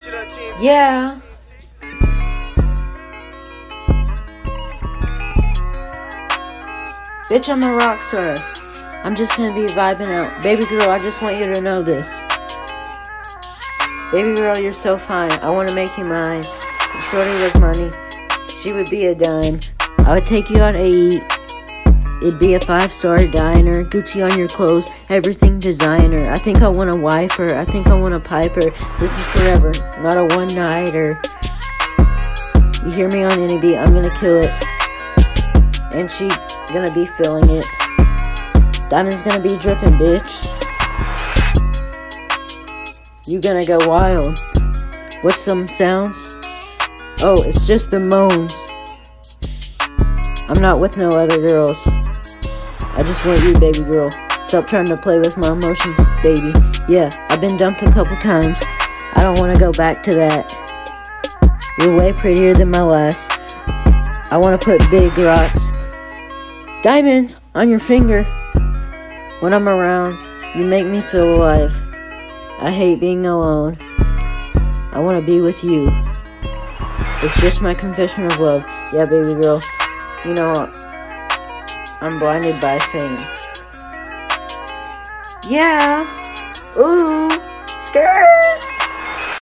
Yeah. Bitch, I'm a rock star. I'm just gonna be vibing out. Baby girl, I just want you to know this. Baby girl, you're so fine. I want to make you mine. If shorty was money, she would be a dime. I would take you out to eat. It'd be a 5-star diner. Gucci on your clothes, everything designer. I think I want a wifer. I think I want a piper. This is forever, not a one-nighter. You hear me on any beat, I'm gonna kill it. And she gonna be feeling it. Diamond's gonna be dripping, bitch. You gonna go wild. What's some sounds? Oh, it's just the moans. I'm not with no other girls. I just want you, baby girl. Stop trying to play with my emotions, baby. Yeah, I've been dumped a couple times. I don't want to go back to that. You're way prettier than my last. I want to put big rocks, diamonds on your finger. When I'm around, you make me feel alive. I hate being alone. I want to be with you. It's just my confession of love. Yeah, baby girl. You know, I'm blinded by fame. Yeah. Ooh. Skirt.